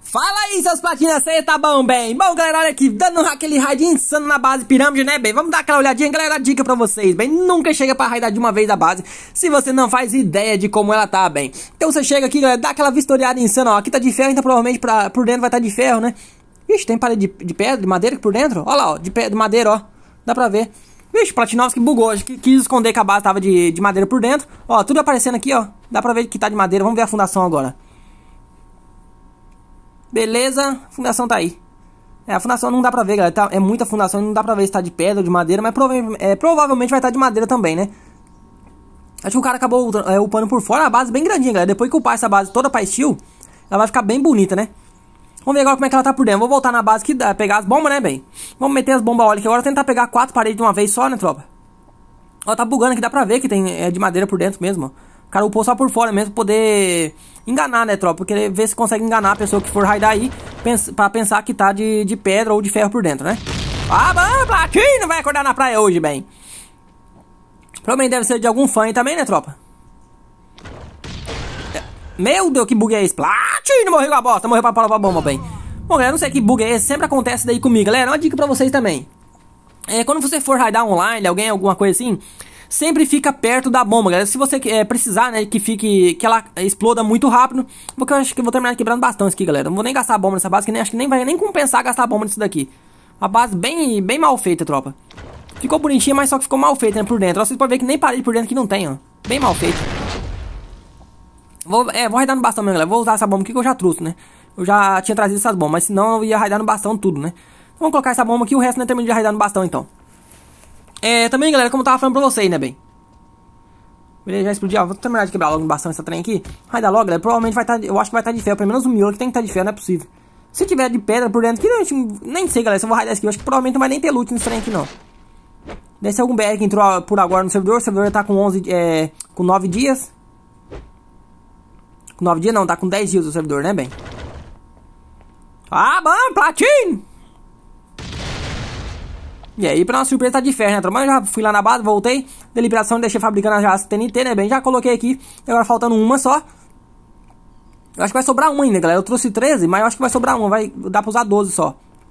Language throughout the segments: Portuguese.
Fala aí, seus platinas, cê tá bom, bem? Bom, galera, olha aqui, dando aquele raid insano na base pirâmide, né, bem? Vamos dar aquela olhadinha, galera, dica pra vocês, bem? Nunca chega pra raidar de uma vez a base se você não faz ideia de como ela tá, bem. Então você chega aqui, galera, dá aquela vistoriada insana, ó. Aqui tá de ferro, então provavelmente por dentro vai estar de ferro, né? Ixi, tem parede de pedra, de madeira aqui por dentro. Olha lá, ó, de madeira, ó. Dá pra ver. Vixe, Platinovski bugou, acho que quis esconder que a base tava de madeira por dentro. Ó, tudo aparecendo aqui, ó. Dá pra ver que tá de madeira, vamos ver a fundação agora. Beleza, a fundação tá aí. A fundação não dá pra ver, galera, tá, é muita fundação, não dá pra ver se tá de pedra ou de madeira, mas provavelmente vai estar de madeira também, né? Acho que o cara acabou upando por fora, a base bem grandinha, galera. Depois que upar essa base toda pra steel, ela vai ficar bem bonita, né? Vamos ver agora como é que ela tá por dentro. Vou voltar na base aqui, pegar as bombas, né, bem? Vamos meter as bombas óleo aqui agora, tentar pegar 4 paredes de uma vez só, né, tropa? Ó, tá bugando aqui, dá pra ver que tem de madeira por dentro mesmo, ó. O cara upou só por fora mesmo, poder enganar, né, tropa? Porque ver se consegue enganar a pessoa que for raidar aí, pra pensar que tá de pedra ou de ferro por dentro, né? Ah, mano, Platino vai acordar na praia hoje, bem. Provavelmente deve ser de algum fã aí também, né, tropa? Meu Deus, que bug é esse? Platino morreu com a bosta, morreu pra bomba, bem. Bom, galera, não sei que bug é esse, sempre acontece daí comigo, galera. Uma dica pra vocês também. Quando você for raidar online, alguma coisa assim, sempre fica perto da bomba, galera. Se você precisar, né, que ela exploda muito rápido, porque eu acho que eu vou terminar quebrando bastante aqui, galera. Não vou nem gastar bomba nessa base, que acho que nem vai nem compensar gastar bomba nisso daqui. Uma base bem mal feita, tropa. Ficou bonitinha, mas só que ficou mal feita, né, por dentro. Vocês podem ver que nem parede por dentro que não tem, ó. Bem mal feito. Vou raidar no bastão mesmo, galera. Vou usar essa bomba aqui que eu já trouxe, né. Eu já tinha trazido essas bombas, mas senão eu ia raidar no bastão tudo, né. Vamos colocar essa bomba aqui e o resto, né, termina de raidar no bastão, então. Também, galera, como eu tava falando pra vocês, né, bem? Beleza, já explodiu. Vou terminar de quebrar logo bastante essa trem aqui. Raidar logo, galera. Provavelmente vai estar. Eu acho que vai estar de ferro. Pelo menos o miolo que tem que estar de ferro, não é possível. Se tiver de pedra por dentro aqui, nem sei, galera. Se eu vou raidar esse aqui, eu acho que provavelmente não vai nem ter loot nesse trem aqui, não. Deve ser algum BR que entrou por agora no servidor. O servidor tá com 9 dias. Com 9 dias não, tá com 10 dias o servidor, né, bem? Ah, bom, Platino! E aí, pra nossa surpresa, tá de ferro, né, tropa? Eu já fui lá na base, voltei. Deliberação, deixei fabricando já as TNT, né, bem? Já coloquei aqui. Agora faltando uma só. Eu acho que vai sobrar uma ainda, galera. Eu trouxe 13, mas eu acho que vai sobrar uma. Vai dar pra usar 12 só.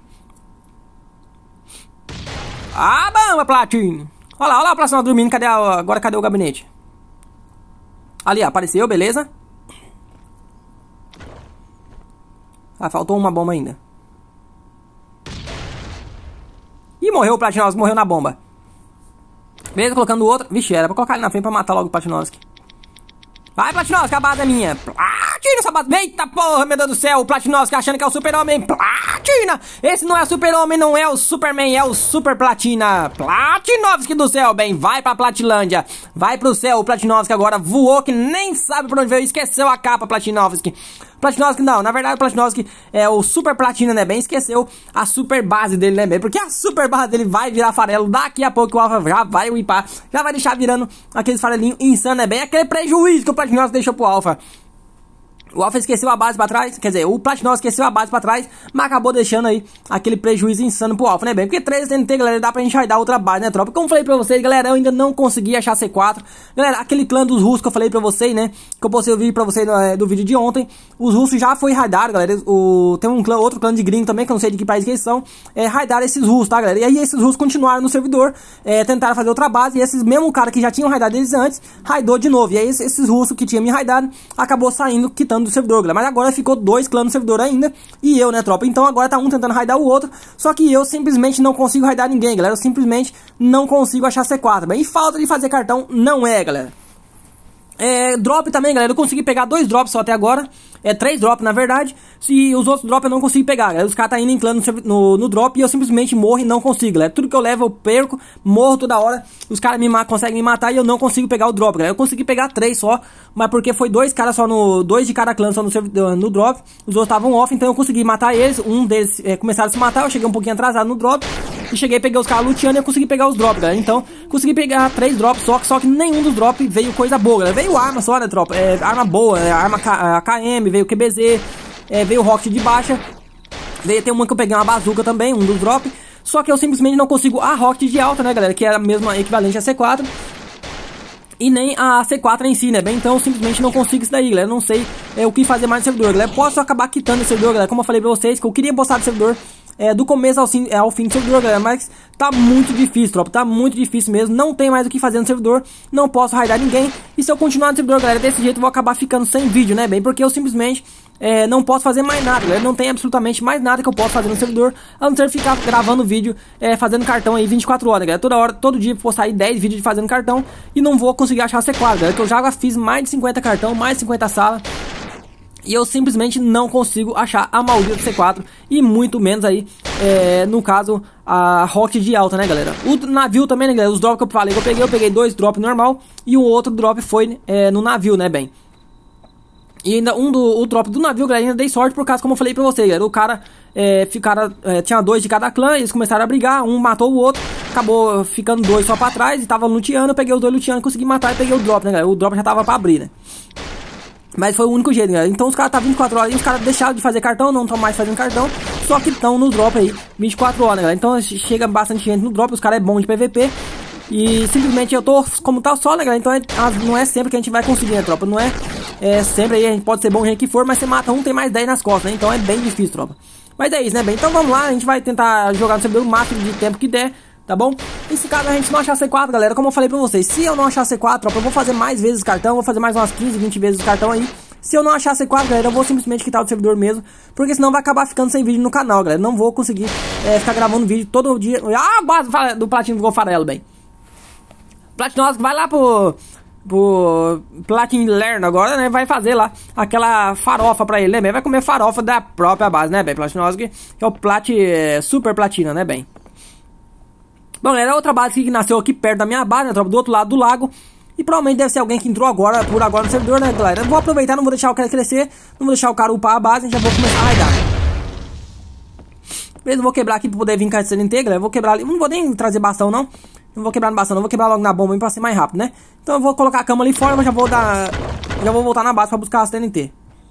Ah, bamba, Platino! Olha lá o Platino dormindo. Agora cadê o gabinete? Ali, ó, apareceu, beleza. Ah, faltou uma bomba ainda. Ih, morreu o Platinovski, morreu na bomba. Beleza, colocando o outro. Vixe, era pra colocar ele na frente pra matar logo o Platinovski. Vai, Platinovski, a base é minha. Platina essa base. Eita porra, meu Deus do céu. O Platinovski achando que é o super-homem. Platina. Esse não é o super-homem, não é o Superman, é o Super Platina. Platinovski do céu, bem. Vai pra Platilândia. Vai pro céu. O Platinovski agora voou que nem sabe pra onde veio. Esqueceu a capa, Platinovski. Platinovski não, na verdade o Platinovski é o Super Platina, né, bem? Esqueceu a super base dele, né, bem? Porque a super base dele vai virar farelo. Daqui a pouco o Alpha já vai whipar. Já vai deixar virando aqueles farelinhos insanos, né, bem? Aquele prejuízo que o Platinovski deixou pro Alpha. O Alpha esqueceu a base pra trás, quer dizer, o Platinovski esqueceu a base pra trás, mas acabou deixando aí aquele prejuízo insano pro Alpha, né, bem? Porque 3 TNT, galera, dá pra gente raidar outra base, né, tropa? Como eu falei pra vocês, galera, eu ainda não consegui achar C4. Galera, aquele clã dos russos que eu falei pra vocês, né, que eu postei o vídeo pra vocês do vídeo de ontem, os russos já foi raidar, galera. Tem outro clã de gringo também, que eu não sei de que país que eles são, raidaram esses russos, tá, galera? E aí esses russos continuaram no servidor, tentaram fazer outra base, e esses mesmo cara que já tinham raidado eles antes, raidou de novo. E aí esses russos que tinham me raidado, acabou saindo, quitando do servidor, galera. Mas agora ficou 2 clãs no servidor ainda, e eu, né, tropa? Então agora tá um tentando raidar o outro, só que eu simplesmente não consigo raidar ninguém, galera. Eu simplesmente não consigo achar C4, bem? E falta de fazer cartão não é, galera. Drop também, galera, eu consegui pegar 2 drops só até agora. 3 drops, na verdade. Se os outros drops eu não consigo pegar, galera. Os caras tá indo em clã no drop e eu simplesmente morro e não consigo, galera. Tudo que eu levo eu perco, morro toda hora. Os caras conseguem me matar e eu não consigo pegar o drop, galera. Eu consegui pegar 3 só, mas porque foi 2 caras só 2 de cada clã só no drop. Os outros estavam off, então eu consegui matar eles. Um deles começaram a se matar, eu cheguei um pouquinho atrasado no drop. E cheguei, peguei os caras luteando e eu consegui pegar os drops, galera. Então, consegui pegar 3 drops só que nenhum dos drops veio coisa boa, galera. Veio arma só, né, tropa? Arma boa, arma KM, veio QBZ, veio rocket de baixa. Tem uma que eu peguei uma bazuca também, um dos drops. Só que eu simplesmente não consigo a rocket de alta, né, galera? Que era a mesma equivalente a C4. e nem a C4 em si, né, bem? Então eu simplesmente não consigo isso daí, galera. Eu não sei o que fazer mais no servidor, galera. Posso acabar quitando esse servidor, galera, como eu falei pra vocês, que eu queria postar do servidor do começo ao fim do servidor, galera. Mas tá muito difícil, tropa. Tá muito difícil mesmo. Não tem mais o que fazer no servidor. Não posso raidar ninguém. E se eu continuar no servidor, galera, desse jeito eu vou acabar ficando sem vídeo, né, bem? Porque eu simplesmente não posso fazer mais nada, galera. Não tem absolutamente mais nada que eu possa fazer no servidor, a não ser ficar gravando vídeo, fazendo cartão aí 24 horas, galera. Toda hora, todo dia postar aí 10 vídeos de fazendo cartão. E não vou conseguir achar C4, galera, que eu já fiz mais de 50 cartão, mais de 50 salas. E eu simplesmente não consigo achar a maldita C4. E muito menos aí, no caso, a rocket de alta, né, galera. O navio também, né, galera. Os drops que eu falei que eu peguei 2 drops normal. E o outro drop foi no navio, né, bem. E ainda o drop do navio, galera, ainda dei sorte por causa, como eu falei pra vocês, galera. O cara, tinha 2 de cada clã, eles começaram a brigar, um matou o outro. Acabou ficando 2 só pra trás e tava luteando. Eu peguei os 2 luteando, consegui matar e peguei o drop, né, galera. O drop já tava pra abrir, né. Mas foi o único jeito, galera. Então os caras tá 24 horas e os caras deixaram de fazer cartão, não estão mais fazendo cartão. Só que estão no drop aí 24 horas, né, galera. Então chega bastante gente no drop, os caras é bom de PVP. E simplesmente eu tô como tal só, né, galera. Então não é sempre que a gente vai conseguir, né, tropa. Não é sempre aí, a gente pode ser bom gente que for, mas você mata um, tem mais 10 nas costas, né. Então é bem difícil, tropa. Mas é isso, né, bem. Então vamos lá, a gente vai tentar jogar no servidor o máximo de tempo que der, tá bom? E se caso a gente não achar C4, galera, como eu falei pra vocês, se eu não achar C4, tropa, eu vou fazer mais vezes cartão, vou fazer mais umas 15, 20 vezes o cartão aí. Se eu não achar C4, galera, eu vou simplesmente quitar o servidor mesmo, porque senão vai acabar ficando sem vídeo no canal, galera. Não vou conseguir ficar gravando vídeo todo dia. Ah, base do Platino ficou farelo, bem. Platinos vai lá pro Platin Lerno agora, né? Vai fazer lá aquela farofa pra ele, né? Vai comer farofa da própria base, né, bem? Platinos que é o Super Platina, né, bem? Bom, galera, outra base que nasceu aqui perto da minha base, né, tropa? Do outro lado do lago. E provavelmente deve ser alguém que entrou por agora no servidor, né, galera? Eu vou aproveitar, não vou deixar o cara crescer, não vou deixar o cara upar a base, já vou começar a raidar. Beleza, eu vou quebrar aqui pra poder vir com a TNT, galera. Eu vou quebrar ali, não vou nem trazer bastão, não. Não vou quebrar no bastão, não, vou quebrar logo na bomba pra ser mais rápido, né? Então eu vou colocar a cama ali fora, mas já vou voltar na base pra buscar as TNT.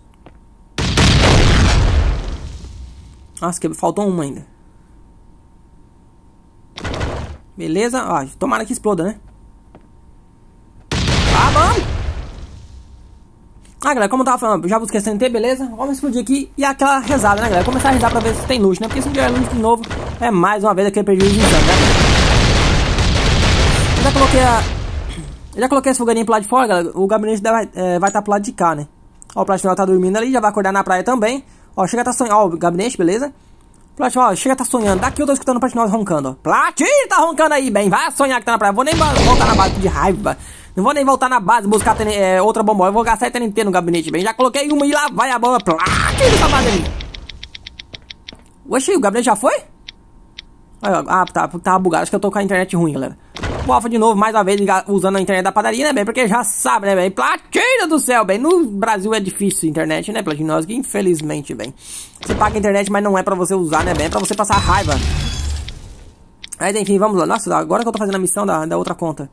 Nossa, faltou uma ainda. Beleza, ó, tomara que exploda, né? Ah, vamos! Ah, galera, como eu tava falando, já busquei TNT, beleza? Vamos explodir aqui e aquela rezada, né, galera? Começar a rezar pra ver se tem loot, né? Porque se não tiver loot de novo, é mais uma vez aquele prejuízo insano, né? Eu já coloquei esse fogarinho pro lado de fora, galera. O gabinete vai estar pro lado de cá, né? Ó, o Platinão tá dormindo ali, já vai acordar na praia também. Ó, chega a tá sonhando, ó, o gabinete, beleza? Platinão, ó, chega a tá sonhando. Daqui eu tô escutando o Platinão roncando, ó. Platinho tá roncando aí, bem. Vai sonhar que tá na praia. Vou nem voltar na base de raiva. Não vou nem voltar na base buscar outra bomba. Eu vou gastar TNT no gabinete, bem. Já coloquei uma e lá vai a bomba. Platinho essa base ali. Oxi, o gabinete já foi? Ah, tá bugado. Acho que eu tô com a internet ruim, galera. Alfa de novo, mais uma vez, usando a internet da padaria, né, bem? Porque já sabe, né, bem? Platina do céu, bem. No Brasil é difícil a internet, né, Platinos? Infelizmente, bem. Você paga a internet, mas não é pra você usar, né, bem? É pra você passar raiva. Mas, enfim, vamos lá. Nossa, agora que eu tô fazendo a missão da outra conta.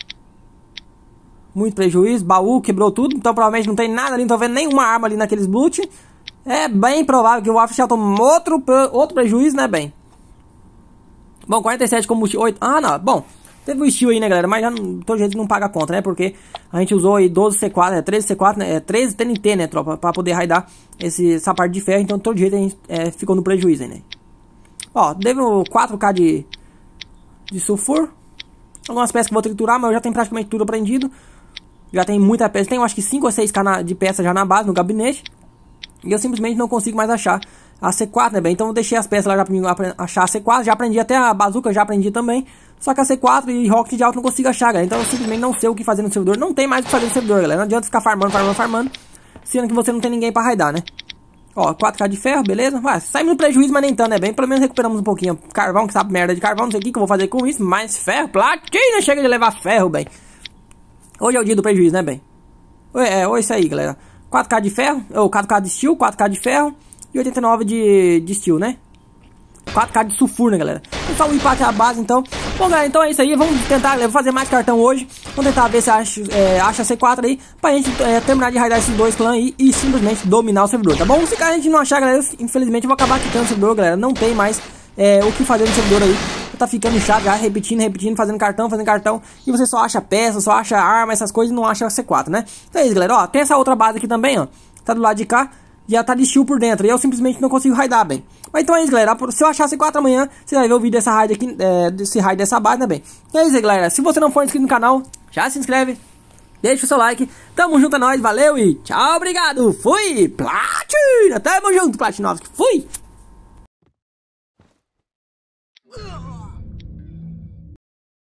Muito prejuízo. Baú quebrou tudo, então provavelmente não tem nada ali. Não tô vendo nenhuma arma ali naqueles loot. É bem provável que o Alfa já tomou outro prejuízo, né, bem? Bom, 47 combustível. 8. Ah, não. Bom. Teve o estilo aí, né, galera? Mas já todo jeito não paga a conta, né? Porque a gente usou aí 12 C4, 13 C4, né? 13 TNT, né, tropa? Pra poder raidar essa parte de ferro. Então, todo jeito a gente ficou no prejuízo aí, né? Ó, teve o 4K de sulfur. Algumas peças que eu vou triturar, mas eu já tenho praticamente tudo aprendido. Já tem muita peça. Tem, acho que 5 ou 6K de peça já na base, no gabinete. E eu simplesmente não consigo mais achar a C4, né, bem? Então eu deixei as peças lá já pra mim achar a C4. Já aprendi até a bazuca, já aprendi também. Só que a C4 e rocket de alto não consigo achar, galera. Então eu simplesmente não sei o que fazer no servidor. Não tem mais o que fazer no servidor, galera. Não adianta ficar farmando. Sendo que você não tem ninguém pra raidar, né? Ó, 4K de ferro, beleza? Ué, saímos no prejuízo, mas nem tanto, né, bem? Pelo menos recuperamos um pouquinho. Carvão, que sabe merda de carvão. Não sei o que eu vou fazer com isso. Mais ferro. Platina, chega de levar ferro, bem. Hoje é o dia do prejuízo, né, bem? Ou isso aí, galera. 4K de ferro, ou 4K de steel, 4K de ferro e 89 de steel, né? 4K de sulfur, né, galera? Só o empate a base, então. Bom, galera, então é isso aí. Vamos tentar fazer mais cartão hoje. Vamos tentar ver se acha C4 aí, pra gente terminar de raidar esses dois clãs aí e simplesmente dominar o servidor, tá bom? Se a gente não achar, galera, infelizmente eu vou acabar quitando o servidor, galera. Não tem mais o que fazer no servidor aí. tá ficando chato, já repetindo, fazendo cartão, e você só acha peça, só acha arma, essas coisas, e não acha C4, né? Então é isso, galera, ó, tem essa outra base aqui também, ó, tá do lado de cá, já tá de shield por dentro, e eu simplesmente não consigo raidar bem. Mas então é isso, galera, se eu achar C4 amanhã, você vai ver o vídeo dessa raid aqui, desse raid dessa base, né, bem? Então é isso aí, galera, se você não for inscrito no canal, já se inscreve, deixa o seu like, tamo junto a nós, valeu e tchau, obrigado, fui, Platina, tamo junto, Platinovski, fui!